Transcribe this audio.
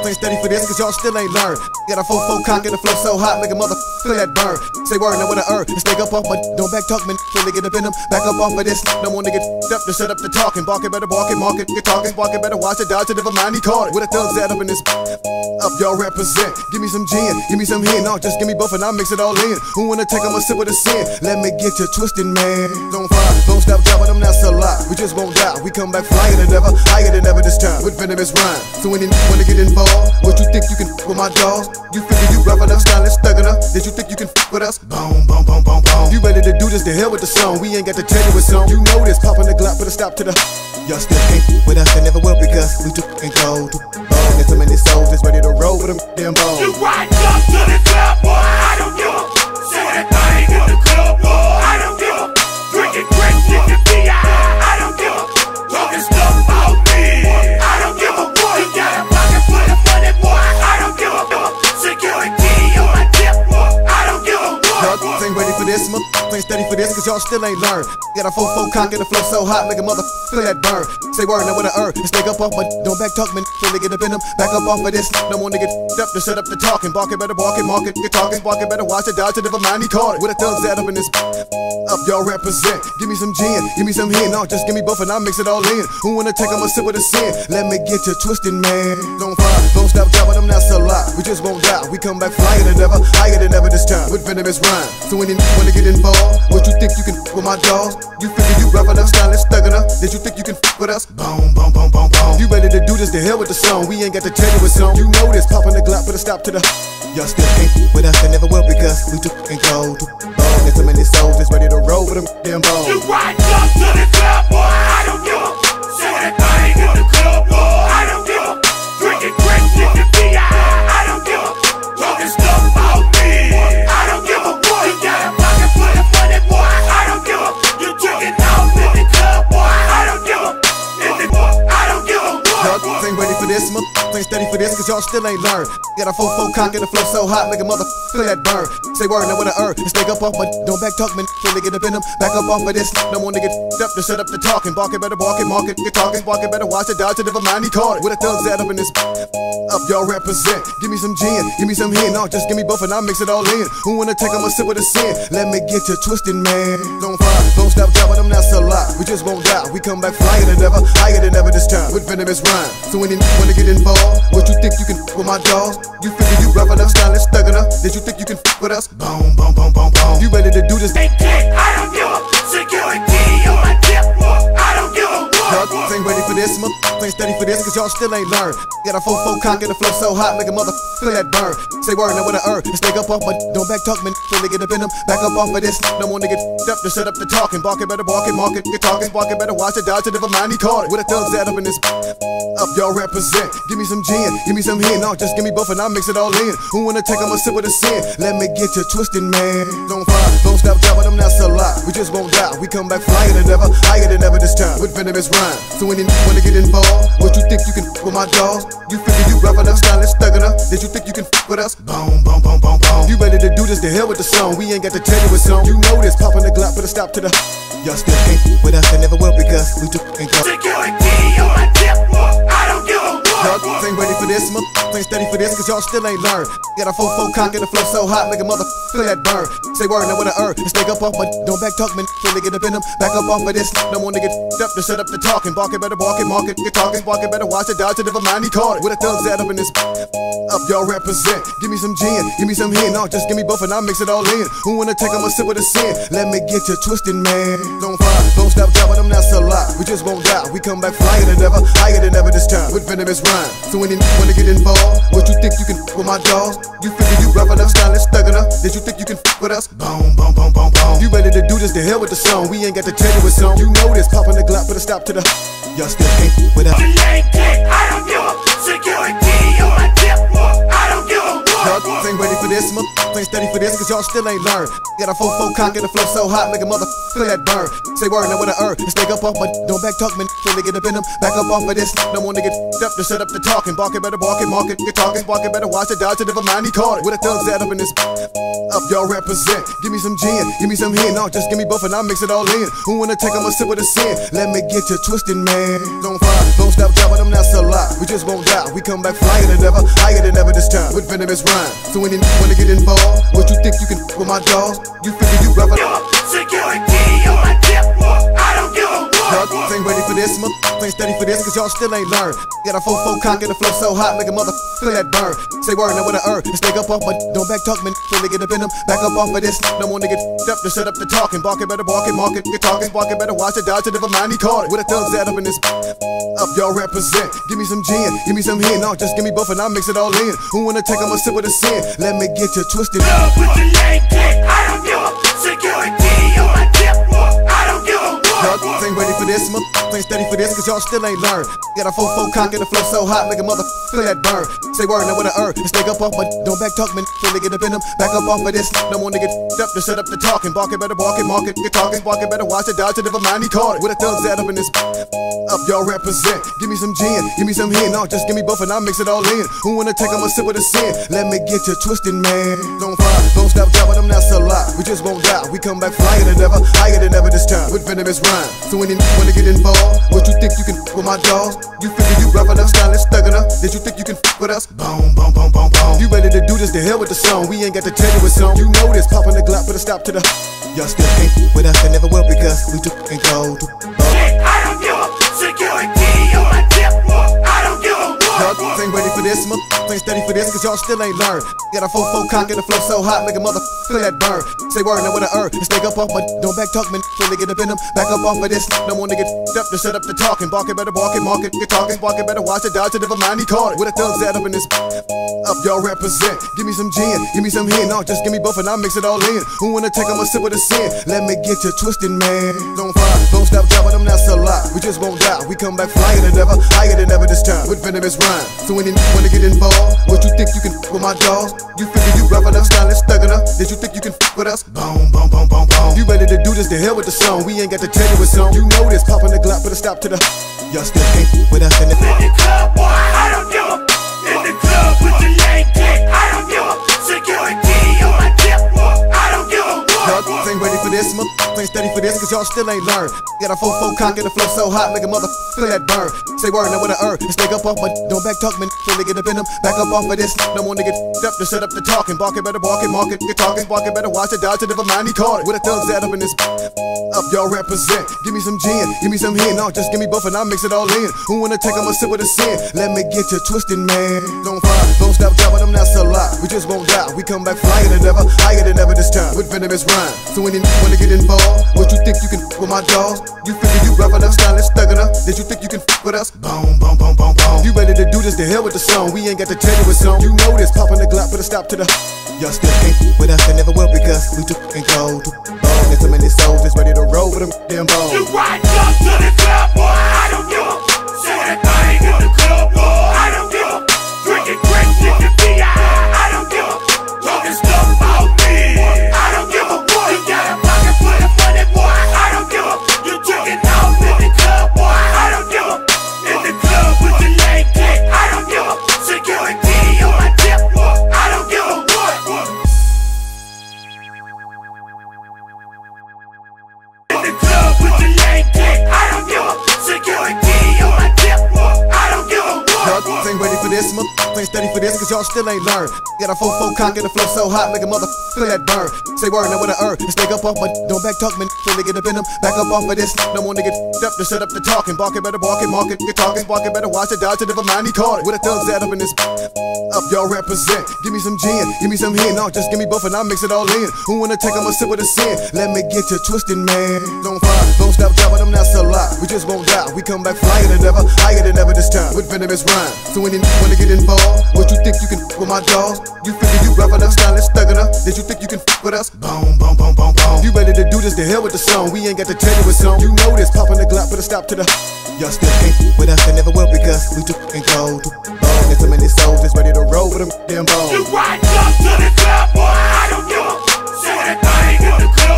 ain't steady for this, cause y'all still ain't learned. Got a 4-4 cock and the flow so hot, make a mother feel that burn. Say word, now with a and stay up off, but don't back talk, man. When they get up in them, back up off of this. No one to get up to shut up the talking. Barking better, barking, market, get talking. Barking better, watch it, dodge it, never mind, he caught it. With a thugs that up in this up, y'all represent. Give me some gin, give me some hen. No, just give me both and I'll mix it all in. Who wanna take 'em a sip of the sin? Let me get you twisted, man. Don't fire, don't stop dropping them, that's a lie. We just won't die, we come back flyer than ever, higher than ever this time. With venomous rhyme. So when you wanna get involved, what you think you can with my dogs? You figure you rough enough, stylish, thug enough? Did you think you can with us? Boom, boom, boom, boom, boom. You ready to do this? The hell with the song. We ain't got to tell you what's on. You know this, popping the Glock, put a stop to the. Y'all still ain't with us, and never will because we too and cold. There's so many souls that's ready to roll with them damn balls. You right up to the club, boy. I don't give a. Say that thing in the club, boy. I don't give a. Drinking great shit to be I don't give a. Talking stuff about me. I don't give a. You got a pocket full of money, boy. I don't give a. Security on my tip, boy. I don't give a. Y'all ain't ready for this, ain't steady for this, cause y'all still ain't learned. Got a 4-4 cock and the flow so hot, make a mother feel that burn. Say word, now with a stay up off, but don't back talk, man. When they get up in them, back up off of this. No one to get up to shut up the talking. Barking better, barking, market, get talking. Barking better, watch it, dodge it, never mind, he caught it. With a thugs that up in this up, y'all represent. Give me some gin, give me some hen. No, just give me both and I'll mix it all in. Who wanna take 'em a sip of the sin? Let me get you twisted, man. Don't fire, don't stop dropping them, that's a lie. We just won't die, we come back flyer than ever, higher than ever this time. With venomous rhyme. So when you wanna get involved, what you think you can with my dogs? You figure you rough enough, stylish, thug enough? Did you think you can with us? Boom, boom, boom, boom, boom. You ready to do this? The hell with the song. We ain't got to tell you what's on. You know this, popping the Glock, put a stop to the. Y'all still ain't with us and never will because we too and cold. There's so many souls that's ready to roll with them damn balls. You right up to the club, boy. I don't give a. Say that thing in the club, boy. I don't give a. Drinking great shit to be I don't give a. Talking stuff about me. I don't give a. You got a pocket full of money, boy. I don't give a. You drinking out in the club, boy. I don't give a. I don't give a. Y'all ain't ready for this, ain't steady for this, cause y'all still ain't learned. Got a 4-4 cock and the flow so hot, make a mother feel that burn. Say word, now with a stay up off, but don't back talk, man. When they get up in them, back up off of this. No one to get up to shut up the talking. Barking better, barking, market, get talking. Barking better, watch it, dodge it, never mind, he caught it. With a thugs that up in this up, y'all represent. Give me some gin, give me some hen. No, just give me both and I'll mix it all in. Who wanna take 'em a sip of the sin? Let me get you twisted, man. Don't fire, don't stop dropping them, that's a lie. We just won't die, we come back flyer than ever, higher than ever this time. With venomous rhyme. So when you wanna get involved, what you think you can with my dogs? You figure you rough enough, stylish, thug enough? Did you think you can with us? Boom, boom, boom, boom, boom. You ready to do this? I don't give a. Security on my tip, I don't give a. Y'all ain't ready for this, ain't steady for this, cause y'all still ain't learned. Got a 4-4 cock and the flow so hot, make a mother feel that burn. Say word, now with a stay up off, but don't back talk, man. When they get up in them, back up off of this. No one to get up to shut up the talking. Barking better, barking, market, get talking. Barking better, watch it, dodge it, never mind, he caught it. With a thugs that up in this up, y'all represent. Give me some gin, give me some hen. No, just give me both and I'll mix it all in. Who wanna take 'em a sip of the sin? Let me get you twisted, man. Don't fire, don't stop dropping them, that's a lie. We just won't die, we come back flyer than ever, higher than ever this time. With venomous rhyme. So when you wanna get involved, what you think you can with my dogs? You figure you rough enough, stylish, thug enough? Did you think you can with us? Boom, boom, boom, boom, boom. You ready to do this? The hell with the song. We ain't got to tell you what's on. You know this, popping the Glock, put a stop to the. Y'all still ain't with us and never will because we too and cold. Security on my tip, I don't give a. Y'all ain't ready for this, ain't steady for this, cause y'all still ain't learned. Got a 4-4 cock and the flow so hot, make a mother feel that burn. Say word, now with a stay up off, but don't back talk, man. When they get up in them, back up off of this. No one to get up to shut up the talking. Barking better, barking, market, get talking. Barking better, watch it, dodge it, never mind, he caught it. With a thugs that up in this up, y'all represent. Give me some gin, give me some hen. No, just give me both and I'll mix it all in. Who wanna take 'em a sip of the sin? Let me get you twisted, man. Don't fire, don't stop dropping them, that's a lie. We just won't die, we come back flyer than ever, higher than ever this time. With venomous rhyme. So when you wanna get involved, what you think you can with my dogs? You figure you rough enough, stylish, thug enough? Did you think you can with us? Boom, boom, boom, boom, boom. You ready to do this? The hell with the song. We ain't got to tell you what's on. You know this, popping the Glock, put a stop to the. Y'all still ain't with us. I don't give a. Security on my tip, I don't give a. Y'all ain't ready for for this, ain't steady for this, cause y'all still ain't learned. Got a 4-4 cock and the flow so hot, make a mother feel that burn. Say word, now with a and stay up off, but don't back talk, man. When they get up in them, back up off of this. No one to get up to shut up the talking. Barking better, barking, market, get talking, barking better, watch it, dodge it, never mind, he caught it. With a thugs that up in this up, y'all represent. Give me some gin, give me some hen, no, just give me both and I'll mix it all in. Who wanna take, I'ma sip with a sin. Let me get you twisted, man. Don't fire, don't stop dropping them, that's a lie. We just won't die, we come back flyer than ever, higher than ever this time. With venomous rhyme, so when you wanna get involved, what you think you can with my dogs? You figure you rough it up. Security on my tip, I don't give a fuck. Y'all ain't ready for this, ain't steady for this, cause y'all still ain't learned. Got a 4-4 cock and the flow so hot, make a mother feel that burn. Say word, now with a stay up off, but don't back talk, man. When they get up in them, back up off of this. No one to get up to shut up the talking. Barking better, barking, market, get talking, barking better, watch it, dodge it, never mind, he caught it. With a thugs that up in this up, y'all represent. Give me some gin, give me some hen, no, just give me both and I'll mix it all in. Who wanna take, I'ma sip with a sin. Let me get you twisted. Love with the leg kick, I don't give a security on my tip, I don't give a fuck. Y'all ain't ready for this, ain't steady for this, cause y'all still ain't learned. Got a 4-4 cock and the flow so hot, make a mother feel that burn. Say word, now with a stay up off, but don't back talk, man. When they get up in them, back up off of this. No one to get up to shut up the talking. Barking better, barking, market, get talking, barking better, watch it, dodge it, never mind, he caught it. With a thugs that up in this up, y'all represent. Give me some gin, give me some hen, no, just give me both and I'll mix it all in. Who wanna take, I'ma sip with a sin. Let me get you twisted, man. Don't fire, don't stop dropping them, that's a lie. We just won't die, we come back flyer than ever, higher than ever this time. With venomous rhyme, so when you wanna get involved, what you think you can with my dogs? You figure you rough enough, stylish, thug enough. Did you think you can with us? Boom, boom, boom, boom, boom. You ready to do this? The hell with the song. We ain't got to tell you what's on. You know this, popping the Glock, put a stop to the. Y'all still ain't with us, and never will because we took and go to. I don't give a security on my tip, I don't give a fuck. Y'all ain't ready for this, ain't steady for this, cause y'all still ain't learned. Got a 4-4 cock and the flow so hot, make a mother feel that burn. Say word, now with a stay up off, but don't back talk, man. When they get up in them, back up off of this. No one to get up to shut up the talking. Barking better, barking, market, get talking, barking better, watch it, dodge it, never mind, he caught it. With a thugs that up in this up, y'all represent. Give me some gin, give me some hen, no, just give me both and I'll mix it all in. Who wanna take, I'ma sip with a sin. Let me get you twisted, man. Don't fire, don't stop dropping them, that's a lie. We just won't die, we come back flyer than ever, higher than ever this time. With venomous rhyme, so when you wanna get involved, what you think you can with my dogs? You figure you rough enough, stylish, thug enough. Did you think you can with us? Boom, boom, boom, boom, boom. You ready to do this? The hell with the song. We ain't got to tell you what's on. You know this, popping the Glock, put a stop to the. Y'all still ain't with us in the club, boy, I don't give a. In the club with the leg kick, I don't give a security on my tip, I don't give a fuck. Y'all ain't ready for this, ain't steady for this, cause y'all still ain't learned. Got a 4-4 cock and the flow so hot, make a mother feel that burn. Say word, now with a stay up off, but don't back talk, man. When they get up in them, back up off of this. No one to get up to shut up the talking. Barking better, barking, market, get talking, barking better, watch it, dodge it, never mind, he caught it. With a thugs that up in this up, y'all represent. Give me some gin, give me some hen, no, just give me both and I'll mix it all in. Who wanna take, I'ma sip with a sin. Let me get you twisted, man. Don't fire, don't stop dropping them, that's a lie. We just won't die, we come back flyer than ever, higher than ever this time. With venomous rhyme, so when you wanna get involved, what you think you can with my dogs? You figure you rough enough, stylish, thug enough. Did you think you can with us? Boom, boom, boom, boom, boom. You ready to do this? The hell with the song. We ain't got to tell you what's on. You know this, popping the Glock, put a stop to the. Y'all still ain't with us and never will because we took and go to. There's so many souls that's ready to roll with them damn bones. You right up to the club, boy, I don't give a. Say that thing in the club, boy, I don't give a. Drinking great, drinking B.I., I don't give a. Talking stuff about me, I don't give a. You got a pocket full of money, boy, I don't give a. You took it out in the club, boy, I don't give a. In the club with the leg kick, I don't give a. Security on my tip, I don't give a. In the club with the leg kick, I don't give a. Security on my tip, I don't give a. Y'all ain't ready for this, ain't steady for this, cause y'all still ain't learned. Got a 4-4 cock and the flow so hot, make a mother feel that burn. Say word, now with a stay up off, but don't back talk, man. When they get up in them, back up off of this. No one to get up to shut up the talking. Barking better, barking, market, get talking, barking better, watch it, dodge it, never mind, he caught it. With a thugs that up in this up, y'all represent. Give me some gin, give me some hen, no, just give me both and I'll mix it all in. Who wanna take, I'ma sip with a sin. Let me get you twisted, man. Don't fire, don't stop dropping them, that's a lie. We just won't die, we come back flyer than ever, higher than ever this time. With venomous rhyme, so when you wanna get involved, what you think you can with my dogs? You figure you rough enough, stylish, thug enough. Did you think you can with us? Boom, boom, boom, boom, boom. You ready to do this? The hell with the song. We ain't got to tell you what's on. You know this, popping the Glock, put a stop to the. Y'all still ain't with us and never will because we took and go to. There's too many souls that's ready to roll with them damn bones. You right up to the club, boy. I don't give a shit. That thing in the club.